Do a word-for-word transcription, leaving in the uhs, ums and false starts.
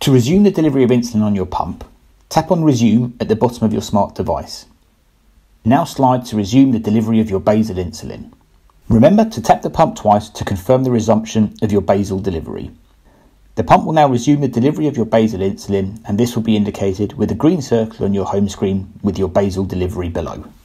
To resume the delivery of insulin on your pump, tap on Resume at the bottom of your smart device. Now slide to resume the delivery of your basal insulin. Remember to tap the pump twice to confirm the resumption of your basal delivery. The pump will now resume the delivery of your basal insulin, and this will be indicated with a green circle on your home screen with your basal delivery below.